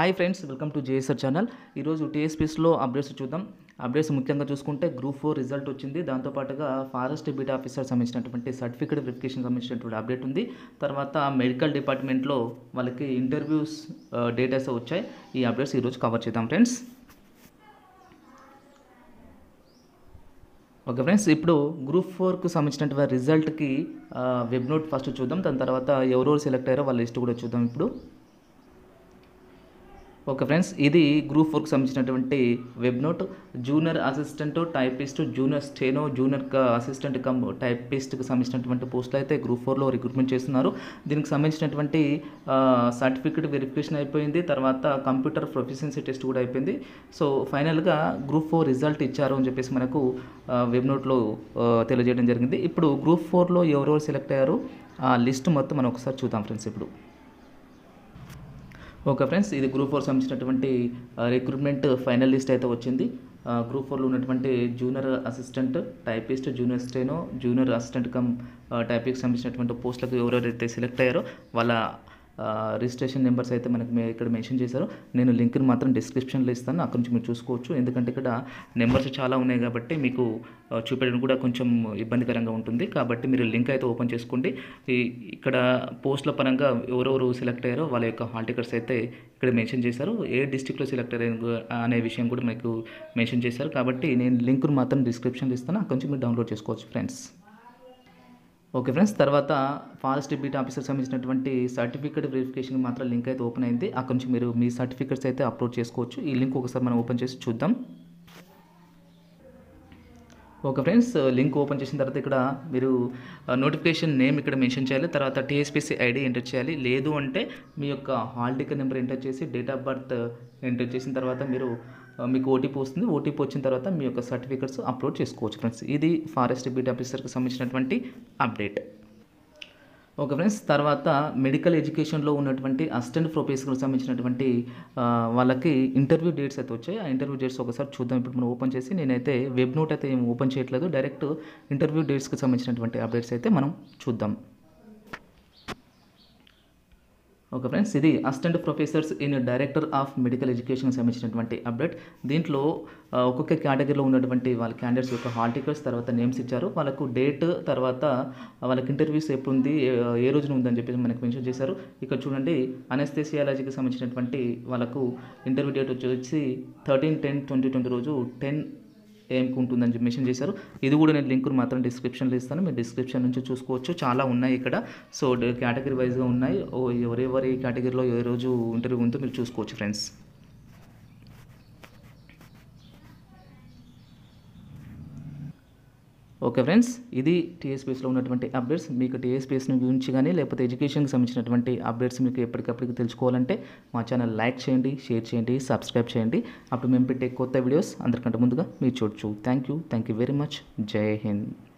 Hi friends, welcome to JSR channel. ఈరోజు టీఎస్పీఎస్లో updates చూద్దాం. అప్డేట్స్ ముఖ్యంగా చూసుకుంటే గ్రూప్ 4 రిజల్ట్ వచ్చింది. దాంతోపాటుగా ఫారెస్ట్ బీట్ ఆఫీసర్ సంబంధించినటువంటి సర్టిఫికేట్ వెరిఫికేషన్ సంబంధించినటువంటి అప్డేట్ ఉంది. తర్వాత మెడికల్ డిపార్ట్మెంట్లో వాళ్ళకి ఇంటర్వ్యూస్ డేటాస్ వచ్చాయి. ఈ అప్డేట్స్ ఈరోజు కవర్ చేద్దాం ఫ్రెండ్స్. ఓకే ఫ్రెండ్స్, ఇప్పుడు గ్రూప్ 4కు సంబంధించినటువంటి రిజల్ట్కి వెబ్ నోట్ ఫస్ట్ చూద్దాం. దాని తర్వాత ఎవరెవరు సెలెక్ట్ అయ్యారో వాళ్ళ లిస్ట్ కూడా చూద్దాం ఇప్పుడు. ఓకే ఫ్రెండ్స్, ఇది గ్రూప్ 4కి సంబంధించినటువంటి web note. Junior assistant typist, junior steno, junior assistant cum టైపిస్ట్కి సంబంధించినటువంటి పోస్టులు అయితే గ్రూప్ 4లో రిక్రూట్మెంట్ చేస్తున్నారు. దీనికి సంబంధించినటువంటి సర్టిఫికేట్ వెరిఫికేషన్ అయిపోయింది. తర్వాత కంప్యూటర్ ప్రొఫిషియన్సీ టెస్ట్ కూడా అయిపోయింది. సో ఫైనల్గా గ్రూప్ 4 రిజల్ట్ ఇచ్చారు అని చెప్పేసి మనకు వెబ్ నోట్లో తెలియజేయడం జరిగింది. ఇప్పుడు గ్రూప్ 4లో ఎవరెవరు సెలెక్ట్ అయ్యారు ఆ లిస్ట్ మొత్తం మనం ఒకసారి చూద్దాం ఫ్రెండ్స్ ఇప్పుడు. ఓకే ఫ్రెండ్స్, ఇది గ్రూప్ 4 సంబంధించినటువంటి రిక్రూట్మెంట్ ఫైనల్ లిస్ట్ అయితే వచ్చింది. గ్రూప్ 4లో ఉన్నటువంటి junior assistant typist, junior steno, junior assistant cum typist సంబంధించినటువంటి పోస్టులకు ఎవరెవరైతే సెలెక్ట్ అయ్యారో వాళ్ళ రిజిస్ట్రేషన్ నెంబర్స్ అయితే మనకి ఇక్కడ మెన్షన్ చేశారు. నేను లింక్ని మాత్రం డిస్క్రిప్షన్లో ఇస్తాను, అక్కడ నుంచి మీరు చూసుకోవచ్చు. ఎందుకంటే ఇక్కడ నెంబర్స్ చాలా ఉన్నాయి కాబట్టి మీకు చూపెట్టడం కూడా కొంచెం ఇబ్బందికరంగా ఉంటుంది. కాబట్టి మీరు లింక్ అయితే ఓపెన్ చేసుకోండి. ఇక్కడ పోస్టుల పరంగా ఎవరెవరు సెలెక్ట్ అయ్యారో వాళ్ళ యొక్క హాల్ టికెట్స్ అయితే ఇక్కడ మెన్షన్ చేశారు. ఏ డిస్ట్రిక్ట్లో సెలెక్ట్ అయ్యారు అనే విషయం కూడా మీకు మెన్షన్ చేశారు. కాబట్టి నేను లింక్ను మాత్రం డిస్క్రిప్షన్లో ఇస్తాను, అక్కడ నుంచి మీరు డౌన్లోడ్ చేసుకోవచ్చు ఫ్రెండ్స్. ఓకే ఫ్రెండ్స్, తర్వాత ఫారెస్ట్ బీట్ ఆఫీసర్ సంబంధించినటువంటి సర్టిఫికేట్ వెరిఫికేషన్ మాత్రం లింక్ అయితే ఓపెన్ అయింది. అక్కడ నుంచి మీరు మీ సర్టిఫికేట్స్ అయితే అప్లోడ్ చేసుకోవచ్చు. ఈ లింక్ ఒకసారి మనం ఓపెన్ చేసి చూద్దాం. ఓకే ఫ్రెండ్స్, లింక్ ఓపెన్ చేసిన తర్వాత ఇక్కడ మీరు నోటిఫికేషన్ నేమ్ ఇక్కడ మెన్షన్ చేయాలి. తర్వాత టీఎస్పీఎస్సీ ఐడి ఎంటర్ చేయాలి. లేదు అంటే మీ యొక్క హాల్ టికెట్ నెంబర్ ఎంటర్ చేసి డేట్ ఆఫ్ బర్త్ ఎంటర్ చేసిన తర్వాత మీకు ఓటీపీ వస్తుంది. ఓటీపీ వచ్చిన తర్వాత మీ యొక్క సర్టిఫికేట్స్ అప్లోడ్ చేసుకోవచ్చు ఫ్రెండ్స్. ఇది ఫారెస్ట్ బీట్ ఆఫీసర్కి సంబంధించినటువంటి అప్డేట్. ఓకే ఫ్రెండ్స్, తర్వాత మెడికల్ ఎడ్యుకేషన్లో ఉన్నటువంటి అసిస్టెంట్ ప్రొఫెసర్కి సంబంధించినటువంటి వాళ్ళకి ఇంటర్వ్యూ డేట్స్ అయితే వచ్చాయి. ఆ ఇంటర్వ్యూ డేట్స్ ఒకసారి చూద్దాం. ఇప్పుడు మనం ఓపెన్ చేసి నేనైతే వెబ్ నోట్ అయితే ఏం ఓపెన్ చేయట్లేదు, డైరెక్ట్ ఇంటర్వ్యూ డేట్స్కి సంబంధించినటువంటి అప్డేట్స్ అయితే మనం చూద్దాం. ఓకే ఫ్రెండ్స్, ఇది assistant professors in director of medical ఎడ్యుకేషన్కి సంబంధించినటువంటి అప్డేట్. దీంట్లో ఒక్కొక్క కేటగిరీలో ఉన్నటువంటి వాళ్ళ క్యాండిడేట్స్ యొక్క హాల్ టికెట్స్ తర్వాత నేమ్స్ ఇచ్చారు. వాళ్ళకు డేట్ తర్వాత వాళ్ళకి ఇంటర్వ్యూస్ ఎప్పుడు ఉంది, ఏ రోజున ఉందని చెప్పేసి మనకు మెన్షన్ చేశారు. ఇక్కడ చూడండి, అనస్థెసియాలజీకి సంబంధించినటువంటి వాళ్ళకు ఇంటర్వ్యూ డేట్ వచ్చేసి 13/10/2020 రోజు 10 AM ఉంటుందని చెప్పి మెన్షన్ చేశారు. ఇది కూడా నేను లింక్ను మాత్రం డిస్క్రిప్షన్లో ఇస్తాను, మీరు డిస్క్రిప్షన్ నుంచి చూసుకోవచ్చు. చాలా ఉన్నాయి ఇక్కడ. సో కేటగిరీ వైజ్గా ఉన్నాయి. ఎవరెవరి కేటగిరీలో ఏ రోజు ఇంటర్వ్యూ ఉందో మీరు చూసుకోవచ్చు ఫ్రెండ్స్. ఓకే ఫ్రెండ్స్, ఇది టీఎస్పీఎస్లో ఉన్నటువంటి అప్డేట్స్. మీకు టీఎస్పీఎస్ని గురించి కానీ లేకపోతే ఎడ్యుకేషన్కి సంబంధించినటువంటి అప్డేట్స్ మీకు ఎప్పటికప్పటికి తెలుసుకోవాలంటే మా ఛానల్ లైక్ చేయండి, షేర్ చేయండి, సబ్స్క్రైబ్ చేయండి. అప్పుడు మేము పెట్టే కొత్త వీడియోస్ అందరికంటే ముందుగా మీరు చూడొచ్చు. Thank you very much. జై హింద్.